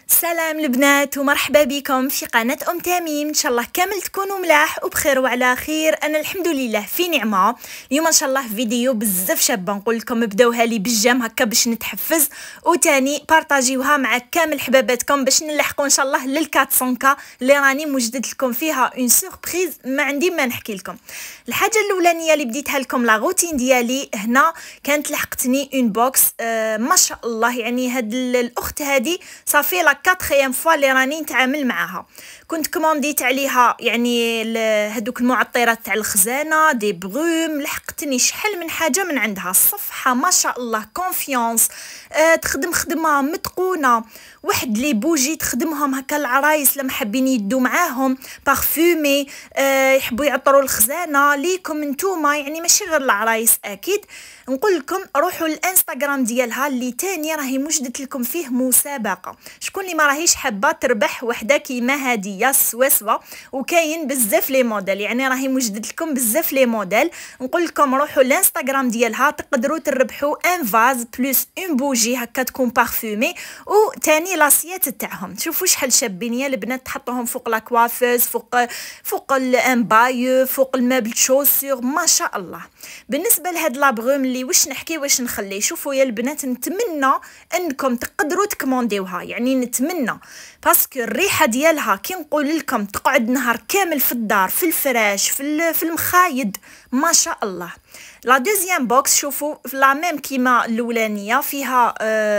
سلام البنات ومرحبا بكم في قناة تميم. ان شاء الله كامل تكونوا ملاح وبخير وعلى خير. انا الحمد لله في نعمه. اليوم ان شاء الله فيديو بزاف شابه، نقول لكم ابداوها لي بالجام هكا باش نتحفز، وتاني بارطاجيوها مع كامل حباباتكم باش نلحقوا ان شاء الله لل 400 اللي راني موجدت لكم فيها اون سوربريز ما عندي ما نحكي لكم. الحاجه الاولانيه اللي بديتها لكم لا روتين ديالي هنا كانت لحقتني اون بوكس ما شاء الله. يعني هاد الاخت هذه صافي لا 4 فوا اللي راني نتعامل معاها. كنت كومونديت عليها يعني هذوك المعطرات تاع الخزانه دي بروم، لحقتني شحال من حاجه من عندها. الصفحه ما شاء الله كونفيونس، تخدم خدمه متقونه، واحد لي بوجي تخدمهم هكا العرايس لما حابين يدوا معاهم بارفومي، يحبوا يعطروا الخزانه ليكم نتوما، يعني ماشي غير العرايس. اكيد نقول لكم روحوا الانستغرام ديالها اللي تاني راهي مجدت لكم فيه مسابقه. شكون اللي ما راهيش حابه تربح وحده كيما هديه سواسوا، وكاين بزاف لي موديل، يعني راهي مجدت لكم بزاف لي موديل. نقول لكم روحوا الانستغرام ديالها تقدروا تربحوا ان فاز بلس اون بوجي هكا تكون بارفومي، وتاني لاسيات تاعهم. شوفوا شحال شابين يا البنات، تحطوهم فوق لا كوافوز، فوق الامبايو، فوق المابل شوسور ما شاء الله. بالنسبه لهاد لابغوم اللي واش نحكي واش نخلي، شوفوا يا البنات نتمنى انكم تقدروا تكمونديوها، يعني نتمنى باسكو الريحه ديالها كي نقول لكم تقعد نهار كامل في الدار، في الفراش، في المخايد ما شاء الله. لا دوزيام بوكس شوفوا لا ميم كيما الاولانيه، فيها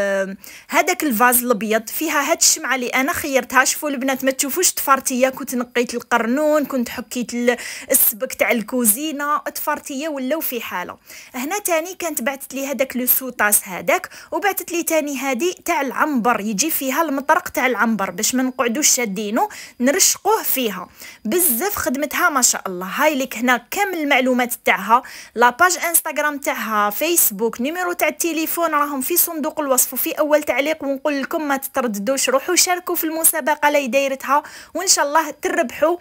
هذاك الفاز الابيض، فيها هاد الشمعه اللي انا خيرتها. شوفوا البنات ما تشوفوش تفارتيه، كنت نقيت القرنون، كنت حكيت السبك تاع الكوزينه، تفارتيه ولاو في حاله. هنا تاني كانت بعثت لي هذاك لو سوطاس هذاك، وبعثت لي تاني هذه تاع العنبر، يجي فيها المطرق تاع العنبر باش ما نقعدوش شادينه نرشقوه فيها. بزاف خدمتها ما شاء الله. هاي لك هنا كامل المعلومات تاعها، لا باج انستغرام تاعها، فيسبوك، نيميرو تاع التليفون راهم في صندوق الوصف وفي اول تعليق. ونقول لكم ما تترددوش، روحوا شاركوا في المسابقه اللي دايرتها، وان شاء الله تربحوا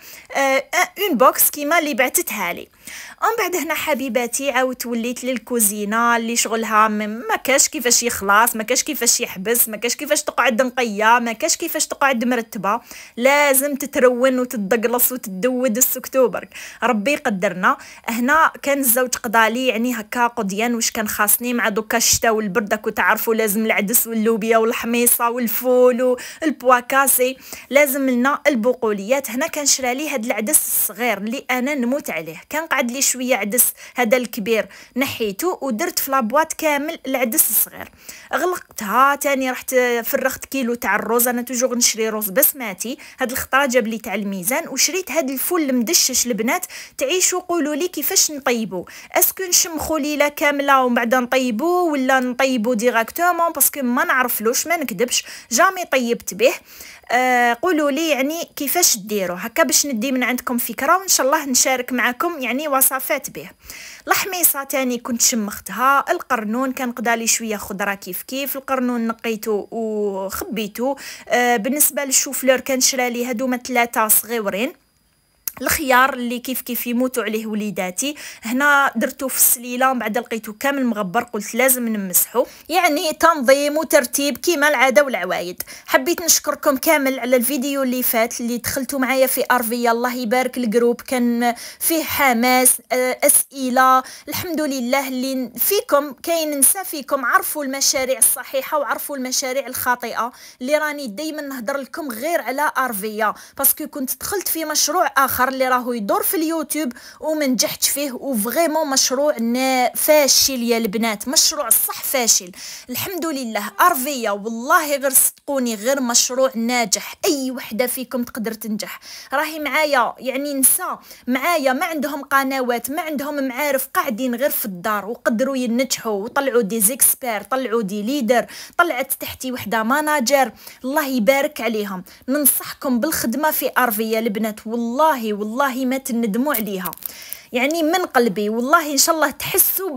اون بوكس كيما اللي بعثتها لي. ومن بعد هنا حبيباتي عاودت وليت للكوزينه اللي شغلها ما كاش كيفاش يخلص، ما كاش كيفاش يحبس، ما كاش كيفاش تقعد نقيه، ما كاش كيفاش تقعد مرتبه، لازم تترون وتدقلص وتدود السكتوبر. ربي يقدرنا. هنا كان الزوج قضالي يعني هكا قضيان واش كان خاصني مع دوكا الشتا والبرد، كنتو تعرفوا لازم العدس واللوبيا والحميصه والفول والبواكاسي، لازم لنا البقوليات. هنا كان شرالي هاد العدس الصغير اللي انا نموت عليه، كان قعد لي شويه عدس هذا الكبير نحيته ودرت في لابواط كامل العدس الصغير. غلقتها تاني، رحت فرغت كيلو تاع الروز، انا توجور نشري روز بسماتي، هاد الخطره جاب لي تاع الميزان. وشريت هاد الفول المدشش البنات، تعيشوا قولوا لي كيفاش نطيبو، اسكو نشمخو ليله كامله ومن بعد نطيبو ولا نطيبو ديراكتومون، باسكو ما نعرفلوش ما نكذبش جامي طيبت به. قولوا لي يعني كيفاش ديروا هكا باش ندي من عندكم فكره، وان شاء الله نشارك معكم يعني وصفات به. الحميصه تاني كنت شمختها. القرنون كان قدالي شويه خضره كيف كيف، القرنون نقيته وخبيته. بالنسبه للشوفلور كان شرالي هادوما 3 صغيورين. الخيار اللي كيف كيف يموتوا عليه وليداتي هنا درتو في السليله، ومن بعد لقيتو كامل مغبر، قلت لازم نمسحو، يعني تنظيم وترتيب كيما العاده والعوايد. حبيت نشكركم كامل على الفيديو اللي فات اللي دخلتوا معايا في ارفيا، الله يبارك. الجروب كان فيه حماس، اسئله، الحمد لله اللي فيكم كاين نسا فيكم عرفوا المشاريع الصحيحه وعرفوا المشاريع الخاطئه اللي راني دائما نهضر لكم غير على ارفيا، باسكو كنت دخلت في مشروع اخر اللي راهو يدور في اليوتيوب وما نجحتش فيه، وفريمون مشروع فاشل يا البنات، مشروع صح فاشل. الحمد لله ارفيا والله غير صدقوني غير مشروع ناجح، اي وحده فيكم تقدر تنجح. راهي معايا يعني نساء معايا ما عندهم قنوات، ما عندهم معارف، قاعدين غير في الدار وقدروا ينجحوا وطلعوا دي زيكسبير، طلعوا دي ليدر، طلعت تحتي وحده ماناجر، الله يبارك عليهم. ننصحكم بالخدمه في ارفيا البنات، والله ما تندموا عليها، يعني من قلبي والله. ان شاء الله تحسوا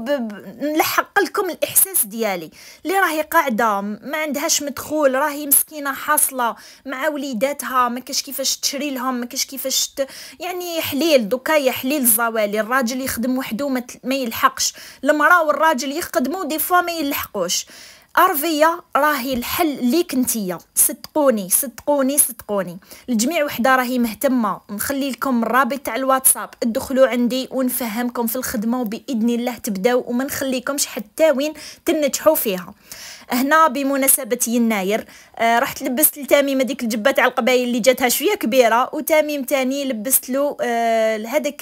نلحق لكم الاحساس ديالي. اللي راهي قاعده ما عندهاش مدخول، راهي مسكينه حاصله مع وليداتها، ما كاش كيفاش تشري لهم، ما كاش كيفاش يعني حليل دوكا يا حليل الزوالي، الراجل يخدم وحده ما يلحقش، المراه والراجل يخدموا دي فوا ما يلحقوش. ارفيه راهي الحل ليك نتيا، صدقوني صدقوني صدقوني. الجميع وحده راهي مهتمه، نخلي لكم الرابط تاع الواتساب، ادخلوا عندي ونفهمكم في الخدمه وباذن الله تبداو وما نخليكمش حتى وين تنجحوا فيها. هنا بمناسبه يناير رحت لبست لتاميم هذيك الجبه تاع القبايل اللي جاتها شويه كبيره، وتاميم تاني لبست له هذاك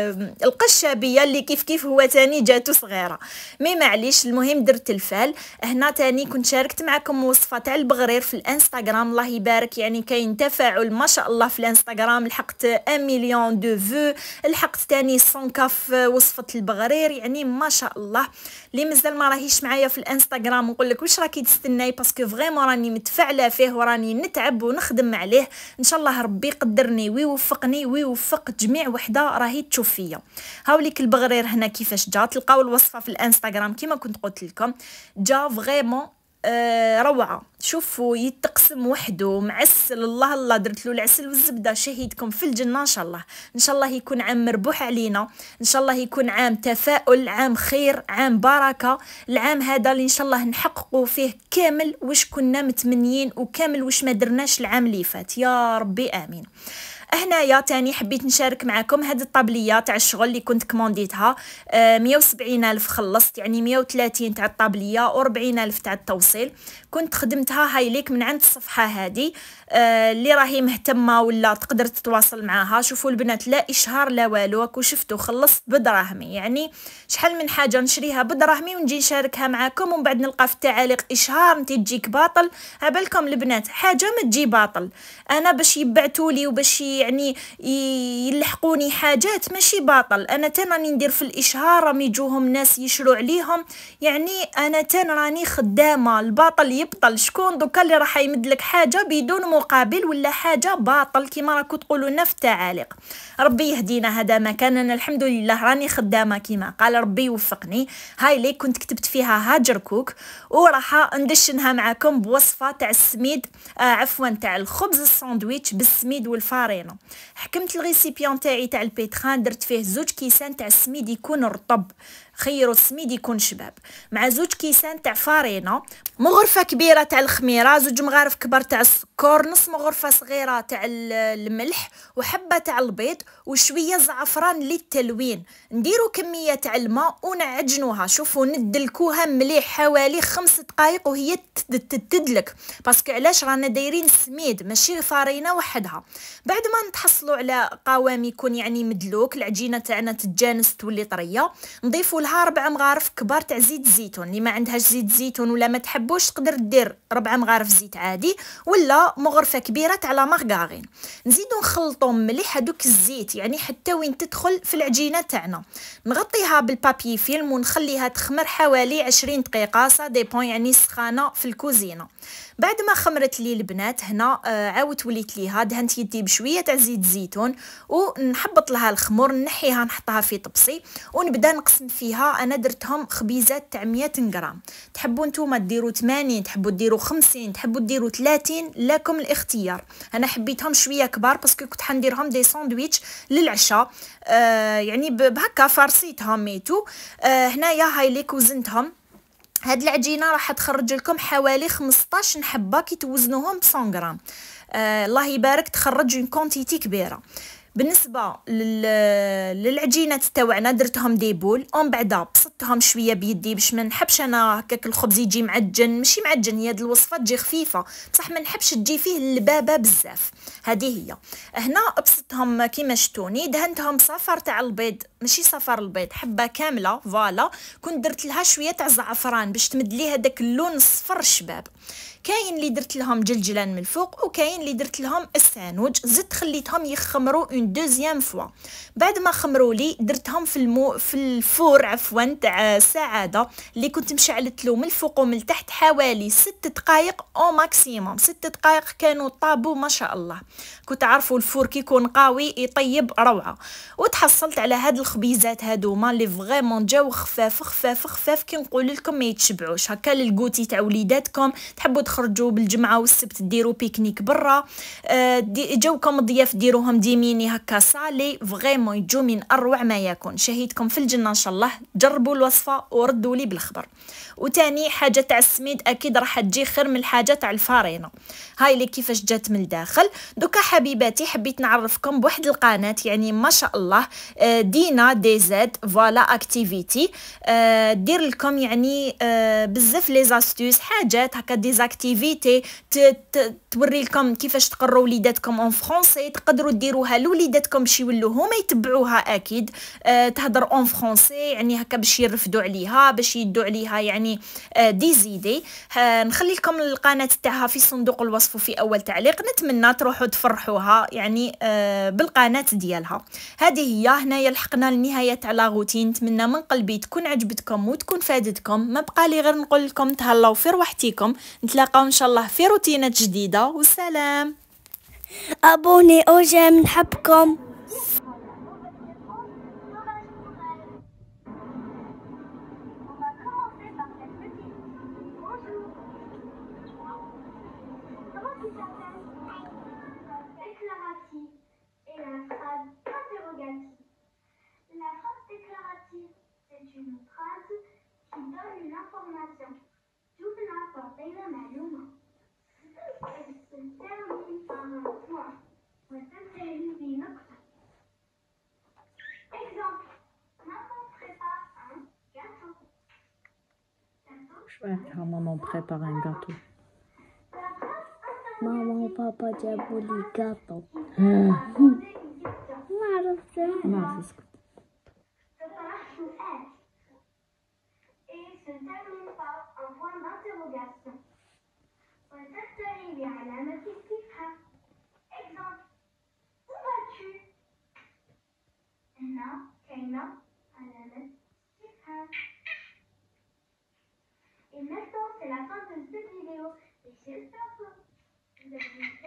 القشابيه اللي كيف هو تاني جاتو صغيره. مي معليش، المهم درت الفال. هنا تاني كنت شاركت معكم وصفه تاع البغرير في الانستغرام، الله يبارك، يعني كاين تفاعل ما شاء الله في الانستغرام، لحقت 1 مليون دو فو، لحقت تاني 100 كاف وصفه البغرير، يعني ما شاء الله. اللي مازال ما راهيش معايا في الانستغرام نقول لك واش راكي تستناي، باسكو فريمون راني متفاعله فيه وراني نتعب ونخدم عليه. ان شاء الله ربي يقدرني ويوفقني ويوفق جميع وحده راهي تشوف فيا. هاوليك البغرير هنا كيفاش جا، تلقاو الوصفه في الانستغرام كيما كنت قلت لكم، جا فريمون روعه. شوفوا يتقسم وحده معسل، الله الله، درت له العسل والزبده، شهيدكم في الجنه. ان شاء الله ان شاء الله يكون عام مربوح علينا، ان شاء الله يكون عام تفاؤل، عام خير، عام بركه، العام هذا اللي ان شاء الله نحققوا فيه كامل واش كنا متمنيين وكامل واش ما درناش العام اللي فات، يا ربي امين. هنايا تاني حبيت نشارك معكم هاد الطابليه تاع الشغل اللي كنت كومونديتها، 170 الف خلصت، يعني 130 تاع الطابليه و40 الف تاع التوصيل. كنت خدمتها هاي ليك من عند الصفحه هذه، اللي راهي مهتمه ولا تقدر تتواصل معاها. شوفوا البنات، لا اشهار لا والو، راكو شفتوا خلصت بدراهمي، يعني شحال من حاجه نشريها بدراهمي ونجي نشاركها معكم، ومن بعد نلقى في التعاليق اشهار انت تجيك باطل. عبالكم البنات حاجه ما تجي باطل، انا باش يبعتولي وباش يعني يلحقوني حاجات ماشي باطل، انا تاني ندير في الاشهار راهم يجوهم ناس يشروا عليهم، يعني انا تاني راني خدامه. الباطل يبطل، شكون دوكا اللي راح يمد لك حاجه بدون مقابل ولا حاجه باطل كيما راكو تقولوا لنا في التعاليق. ربي يهدينا، هذا ما كان، انا الحمد لله راني خدامه كيما قال ربي يوفقني. هاي لي كنت كتبت فيها هاجر كوك، وراح ندشنها معكم بوصفه تاع السميد، عفوا تاع الخبز الساندويتش بالسميد والفارينه. حكمت الريسيبيون تاعي تاع البيتخان، درت فيه 2 كيسان تاع السميد يكون رطب، خيروا السميد يكون شباب، مع 2 كيسان تاع فارينه، مغرفه كبيره تاع الخميره، 2 مغارف كبار تاع السكر، نص مغرفه صغيره تاع الملح، وحبه تاع البيض، وشويه زعفران للتلوين. نديروا كميه تاع الماء ونعجنوها، شوفوا ندلكوها مليح حوالي 5 دقائق وهي تدلك، باسكو علاش رانا دايرين سميد ماشي فارينه وحدها. بعد ما نتحصلوا على قوام يكون يعني مدلوك، العجينه تاعنا تتجانس تولي طريه، نضيفوا لها 4 مغارف كبار تاع زيت الزيتون. اللي ما عندهاش زيت الزيتون ولا ما تحبوش تقدر دير 4 مغارف زيت عادي، ولا مغرفه كبيره تاع لا مارغارين. نزيدو نخلطو مليح هذوك الزيت يعني حتى وين تدخل في العجينه تاعنا. نغطيها بالبابي فيلم ونخليها تخمر حوالي 20 دقيقه، سا ديبون يعني سخانه في الكوزينه. بعد ما خمرت لي البنات هنا عاودت وليت ليها، دهنت يدي بشويه تاع زيت الزيتون ونحبط لها الخمر، نحيها نحطها في طبسي ونبدا نقسم فيها. انا درتهم خبيزات تاع 100 غرام، تحبوا نتوما ديروا 80، تحبوا ديروا 50، تحبوا ديروا 30، لكم الاختيار. انا حبيتهم شويه كبار باسكو كنت حنديرهم دي ساندويتش للعشاء، يعني بهكا فرصيتهم ميتو. هنايا هاي ليك وزنتهم. هاد العجينه راح تخرج لكم حوالي 15 حبه كي توزنوهم ب 100 غرام، الله يبارك تخرج اون كونتيتي كبيره. بالنسبه للعجينات تاوعنا درتهم دي بول، ومن بعد بسطتهم شويه بيدي باش ما نحبش انا هكاك الخبز يجي معجن، ماشي معجن، هي هاد الوصفه تجي خفيفه بصح ما نحبش تجي فيه اللبابه بزاف. هذه هي. هنا بسطتهم كيما شتوني، دهنتهم صفر تاع البيض، ماشي صفر البيض، حبه كامله فوالا. كنت درت لها شويه تاع زعفران باش تمد لي هذاك اللون الصفر الشباب. كاين اللي درت لهم جلجلان من الفوق، وكاين اللي درت لهم السانوج، زدت خليتهم يخمروا اون دوزيام فوا. بعد ما خمروا لي درتهم في الفور عفوا تاع سعاده اللي كنت مشعلت له من الفوق ومن التحت حوالي 6 دقائق او ماكسيموم. 6 دقائق كانوا طابوا ما شاء الله. كنت عارفوا الفور كي يكون قوي يطيب روعه. وتحصلت على هذا الخبيزات هادوما اللي فريمون جاو خفاف خفاف خفاف كي نقول لكم ما يتشبعوش. هكا للكوتي تاع وليداتكم، تحبوا تخرجوا بالجمعه والسبت ديروا بيكنيك برا، جاوكم ضياف ديروهم ديميني هكا صالي، فريمون يجوا من اروع ما يكون. شهيتكم في الجنه ان شاء الله. جربوا الوصفه وردوا لي بالخبر. وتاني حاجه تاع السميد اكيد راح تجي خير من الحاجه تاع الفارينه. هاي اللي كيفاش جات من الداخل. دوكا حبيباتي حبيت نعرفكم بواحد القناه يعني ما شاء الله، دينا دي زاد فوالا اكتيفيتي، دير لكم يعني بزاف لي زاستوس حاجات هكا ديزاكتيفيتي توري لكم كيفاش تقروا وليداتكم اون فرونسي، تقدروا ديروها لوليداتكم باش يولوا هما يتبعوها اكيد. تهضر اون فرونسي يعني هكا باش يرفدوا عليها باش يدوا عليها يعني دي زيدي. نخلي لكم القناه تاعها في صندوق الوصف في اول تعليق. نتمنى تروحوا تفرحوها يعني بالقناه ديالها. هذه هي هنايا لحقنا لنهايه تاع لا روتين. نتمنى من قلبي تكون عجبتكم وتكون فادتكم. ما بقى لي غير نقول لكم تهلاو في روحتكم. نتلاقاو ان شاء الله في روتينات جديده والسلام. ابوني او جيم، نحبكم. La phrase déclarative, c'est une phrase qui donne une information. جملة تعطينا معلومة. Elle se termine par un point وتنتهي بنقطة. Exemple, maman prépare un gâteau. Maman prépare un gâteau. ماما وبابا جابوا لي جاتو. ما عرفت. ما اسكت. Et se termine par un point d'interrogation. وتنتهي بعلامة استفهام. Exemple, où vas-tu? هنا كاينة علامة استفهام. Et maintenant c'est la fin de cette vidéo et j'espère que vous avez